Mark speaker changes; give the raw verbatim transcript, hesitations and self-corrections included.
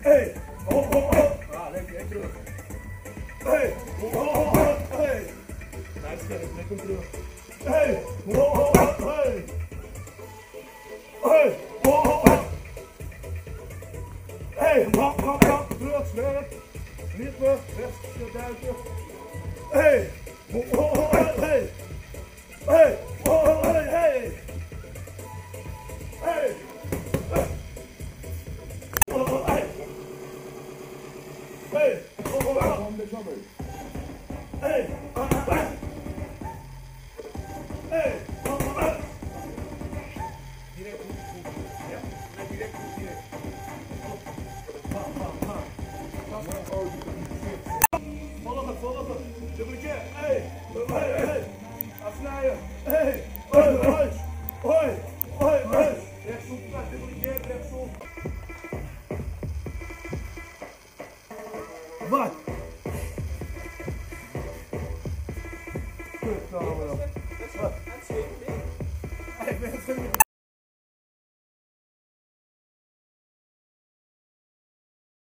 Speaker 1: Hey. Oh, oh, oh. Ah, lekker, en terug. Hey. Oh, oh, oh. Hey. Blijf sterk, lekker terug. Hey. Oh, oh, oh. Hey. Hey. Oh, oh, oh. Hey. Brak, brak, brak. Terug, scherp. Niet weg. Rechts, duiken. Hey. Oh, oh, oh. Hey. Hey. Oh, oh, hey, hey. Hey. Oh, oh, hey. Hey. Oh, oh, oh. Hey. Oh, oh, hey. Hey. Oh, oh, hey. Direct goed, goed. Ja, nee, direct goed, direct. Ha, ha, ha. Volgen, volgen. Dubbele keer. Hey. Hey, hey. Afsnijden. Hey. Hoi, hoi. Hoi. Hoi, hoi. Rechtsop, dubbele keer, rechtsop. Wat? Kut, nou wel. Wat? Ik ben het